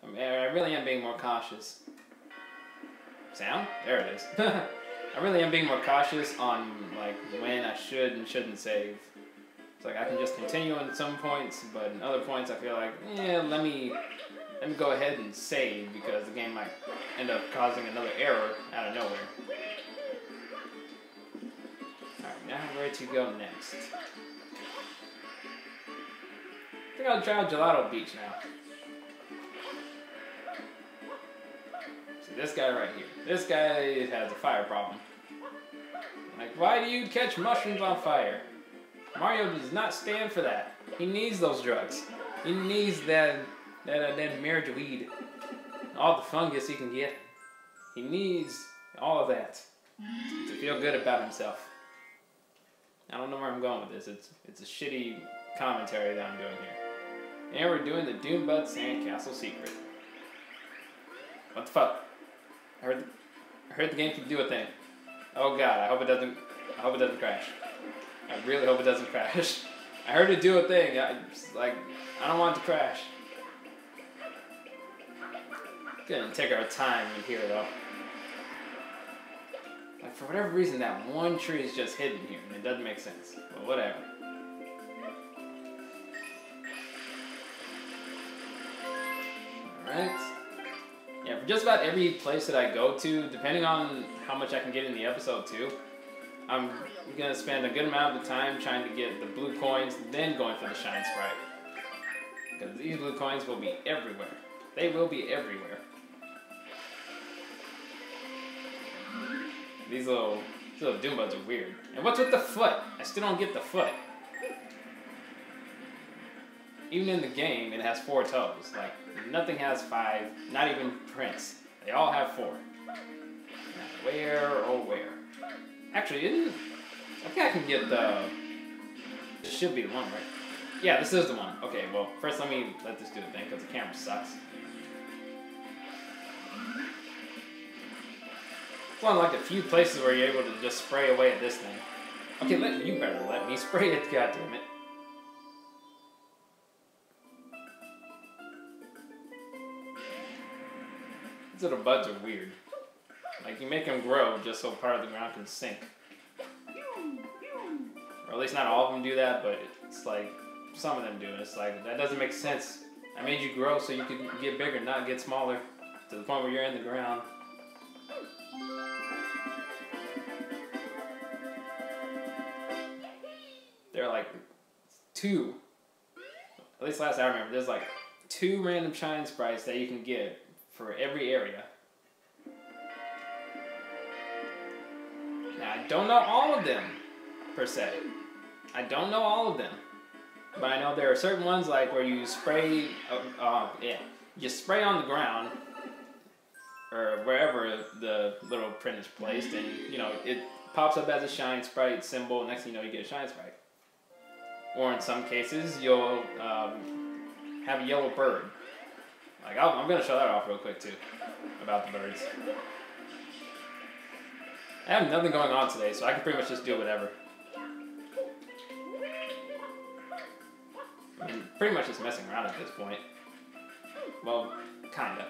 I really am being more cautious. Sound? There it is. I really am being more cautious on like when I should and shouldn't save. It's like I can just continue on some points, but in other points I feel like, let me go ahead and save because the game might end up causing another error out of nowhere. Alright, now I'm ready to go next. I think I'll try out Gelato Beach now. See this guy right here. This guy has a fire problem. Like, why do you catch mushrooms on fire? Mario does not stand for that. He needs those drugs. He needs that marriage weed. All the fungus he can get. He needs all of that to feel good about himself. I don't know where I'm going with this. It's a shitty commentary that I'm doing here. And we're doing the Doombud Sandcastle secret. What the fuck? I heard the game can do a thing. Oh god, I hope it doesn't crash. I really hope it doesn't crash. I heard it do a thing. I don't want it to crash. Gonna take our time in here though. Like for whatever reason that one tree is just hidden here and it doesn't make sense. But whatever. Alright. Yeah, for just about every place that I go to, depending on how much I can get in the episode too, I'm going to spend a good amount of the time trying to get the blue coins, then going for the Shine Sprite. Because these blue coins will be everywhere. They will be everywhere. These little Doombuds are weird. And what's with the foot? I still don't get the foot. Even in the game, it has 4 toes. Like, nothing has 5, not even Prince. They all have 4. Now, where, oh where? Actually, I think I can get the... This should be the one, right? Yeah, this is the one. Okay, well, first let this do the thing, because the camera sucks. It's one of like the few places where you're able to just spray away at this thing. Okay, you better let me spray it, goddammit. These little buds are weird. Like, you make them grow just so part of the ground can sink. Or at least not all of them do that, but it's like, some of them do. It's like, that doesn't make sense. I made you grow so you could get bigger, not get smaller. To the point where you're in the ground. There are like 2. At least last I remember, there's like 2 random Shine Sprites that you can get for every area. Now, I don't know all of them, per se. I don't know all of them. But I know there are certain ones like where you spray, you spray on the ground, or wherever the little print is placed, and, you know, it pops up as a Shine Sprite symbol, next thing you know, you get a Shine Sprite. Or in some cases, you'll have a yellow bird. Like, I'm going to show that off real quick, too, about the birds. I have nothing going on today, so I can pretty much just do whatever. I mean, pretty much just messing around at this point. Well, kinda.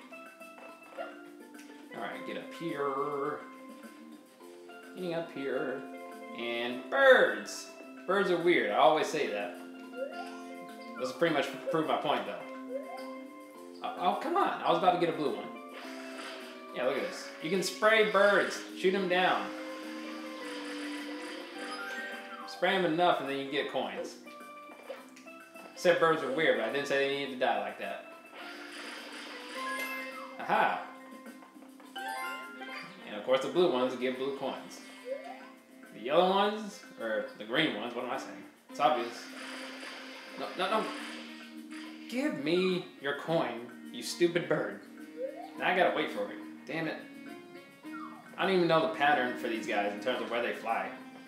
Alright, get up here. Getting up here. And birds! Birds are weird, I always say that. This will pretty much prove my point, though. Oh, come on. I was about to get a blue one. Yeah, look at this. You can spray birds. Shoot them down. Spray them enough and then you get coins. I said birds are weird, but I didn't say they needed to die like that. Aha! And of course the blue ones give blue coins. The yellow ones, or the green ones, what am I saying? It's obvious. No. Give me your coin, you stupid bird. Now I gotta wait for it. Damn it. I don't even know the pattern for these guys in terms of where they fly.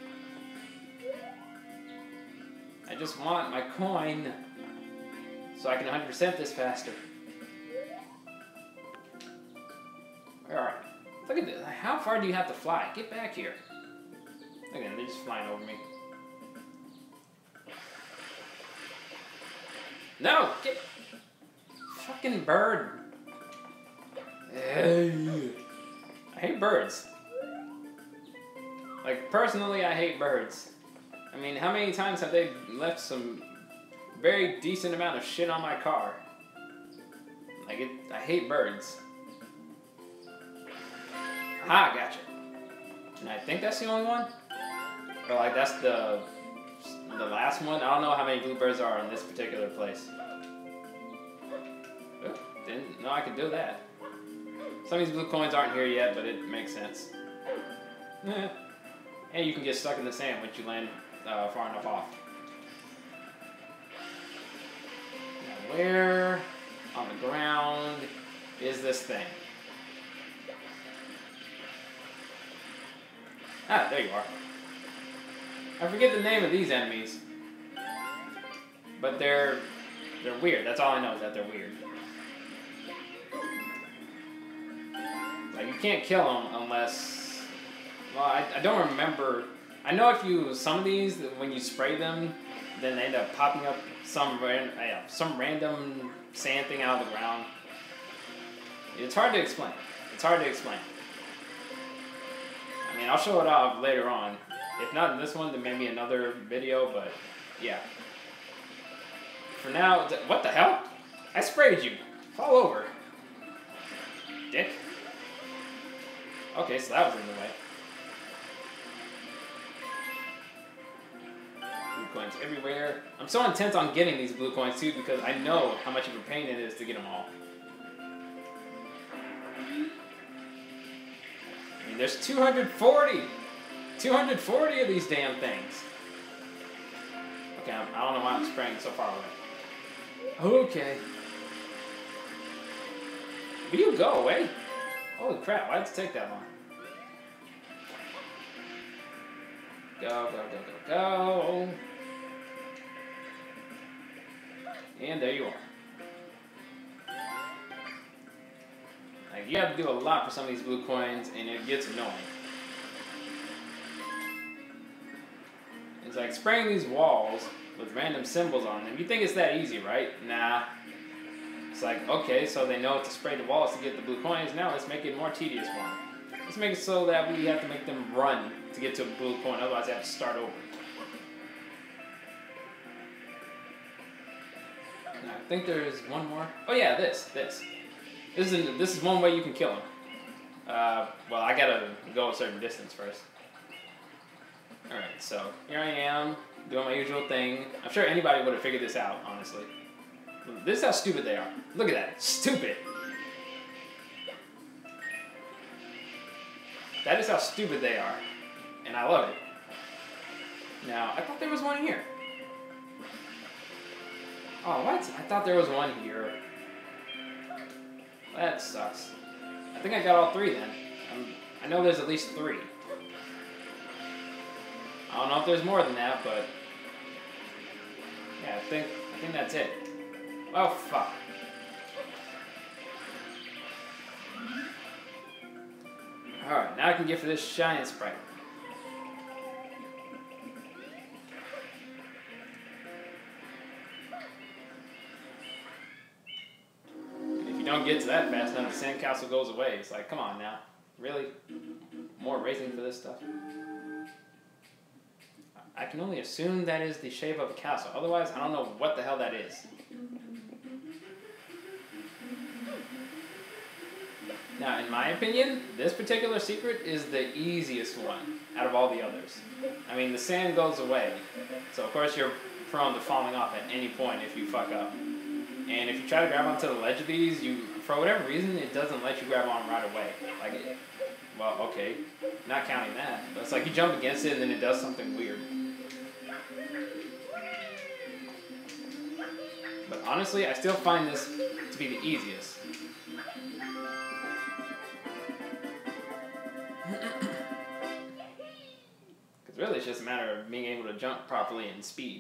I just want my coin so I can 100% this faster. Alright. Look at this. How far do you have to fly? Get back here. Look at them. They're just flying over me. No! Get... Fucking bird. I hate birds. Like, personally, I hate birds. I mean, how many times have they left some very decent amount of shit on my car? Like, I hate birds. Aha, gotcha. And I think that's the only one? Or, like, that's the last one? I don't know how many bluebirds are in this particular place. Oh, didn't know I could do that. Some of these blue coins aren't here yet, but it makes sense. And you can get stuck in the sand once you land far enough off. Now where on the ground is this thing? Ah, there you are. I forget the name of these enemies. But they're weird. That's all I know is that they're weird. Like, you can't kill them unless... Well, I don't remember. I know if you... Some of these, when you spray them, then they end up popping up some random sand thing out of the ground. It's hard to explain. It's hard to explain. I mean, I'll show it off later on. If not in this one, then maybe another video, but yeah. For now, what the hell? I sprayed you. Fall over. Dick. Okay, so that was in the way. Blue coins everywhere. I'm so intent on getting these blue coins too because I know how much of a pain it is to get them all. I mean, there's 240! 240 of these damn things. Okay, I don't know why I'm spraying so far away. Okay. Will you go away? Holy crap, why did it take that long? Go, go, go, go, go. And there you are. Like, you have to do a lot for some of these blue coins, and it gets annoying. It's like spraying these walls with random symbols on them. You think it's that easy, right? Nah. It's like, okay, so they know what to spray the walls to get the blue coins. Now let's make it more tedious for them. Let's make it so that we have to make them run to get to a blue coin. Otherwise, they have to start over. Now, I think there's one more. Oh yeah, this. This is one way you can kill them. Well, I gotta go a certain distance first. Alright, so here I am, doing my usual thing. I'm sure anybody would have figured this out, honestly. This is how stupid they are. Look at that. Stupid. That is how stupid they are. And I love it. Now, I thought there was one here. Oh, what? I thought there was one here. That sucks. I think I got all three then. I know there's at least 3. I don't know if there's more than that, but yeah, I think that's it. Oh fuck. Alright, now I can get for this Shine Sprite. And if you don't get to that fast enough, the sandcastle goes away. It's like, come on now. Really? More racing for this stuff? I can only assume that is the shape of a castle. Otherwise, I don't know what the hell that is. Now, in my opinion, this particular secret is the easiest one out of all the others. I mean, the sand goes away. So, of course, you're prone to falling off at any point if you fuck up. And if you try to grab onto the ledge of these, for whatever reason, it doesn't let you grab on right away. Like, well, okay, not counting that. But it's like you jump against it and then it does something weird. But honestly, I still find this to be the easiest. Because really it's just a matter of being able to jump properly and speed.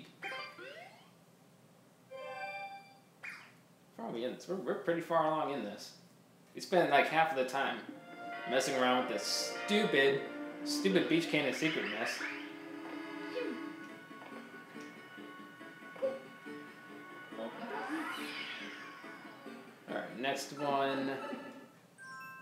We're pretty far along in this. We spent like half of the time messing around with this stupid Beach Canyon secret mess. Alright, next one.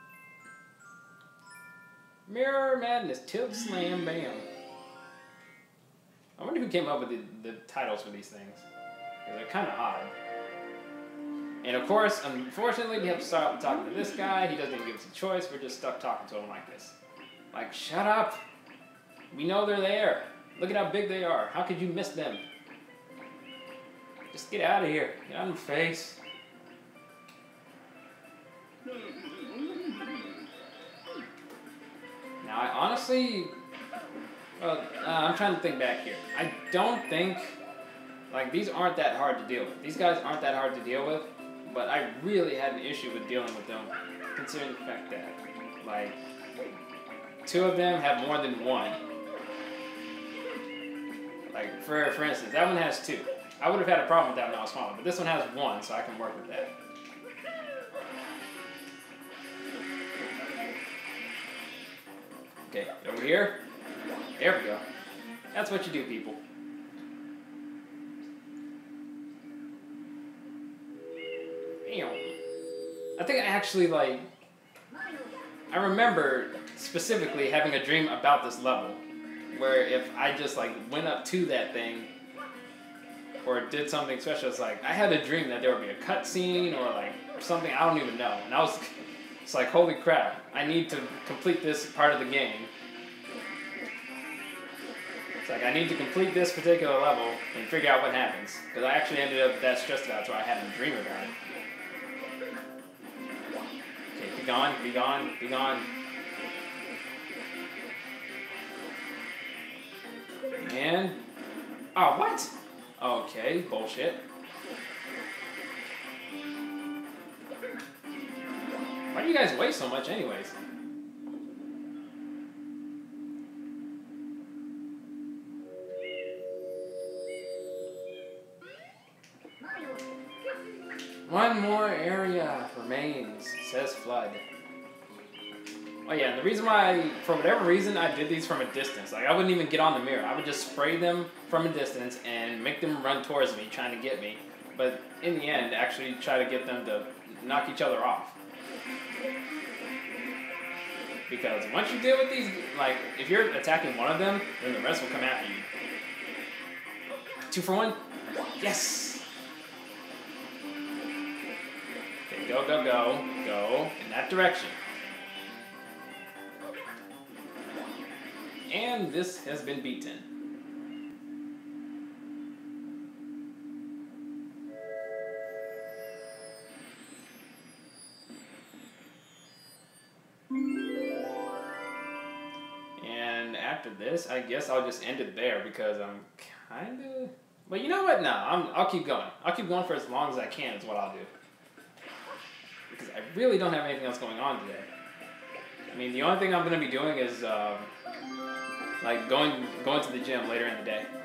Mirror Madness, tilt, slam, bam. I wonder who came up with the titles for these things. They're kind of odd. And of course, unfortunately, we have to start talking to this guy. He doesn't even give us a choice. We're just stuck talking to him like this. Like, shut up. We know they're there. Look at how big they are. How could you miss them? Just get out of here. Get out of my face. Now, I honestly... I'm trying to think back here. I don't think... Like, these aren't that hard to deal with. These guys aren't that hard to deal with. But I really had an issue with dealing with them, considering the fact that, like, 2 of them have more than 1. Like, for instance, that one has 2. I would have had a problem with that when I was smaller, but this one has 1, so I can work with that. Okay, over here. There we go. That's what you do, people. I think I actually, like, I remember specifically having a dream about this level, where if I just, like, went up to that thing, or did something special, it's like, I had a dream that there would be a cutscene, or, like, something, I don't even know, and I was, it's like, holy crap, I need to complete this part of the game. It's like, I need to complete this particular level, and figure out what happens, because I actually ended up that stressed out, so I had a dream about it. Be gone, be gone, be gone. And... Oh, what? Okay, bullshit. Why do you guys weigh so much anyways? One more area remains, says Flood. Oh yeah, and the reason why, for whatever reason, I did these from a distance. Like, I wouldn't even get on the mirror. I would just spray them from a distance and make them run towards me, trying to get me. But in the end, actually try to get them to knock each other off. Because once you deal with these, like, if you're attacking one of them, then the rest will come after you. 2 for 1? Yes! Go, go, go. Go in that direction. And this has been beaten. And after this, I guess I'll just end it there because I'm kind of... But you know what? No, I'll keep going. I'll keep going for as long as I can is what I'll do. Because I really don't have anything else going on today. I mean, the only thing I'm going to be doing is, like, going to the gym later in the day.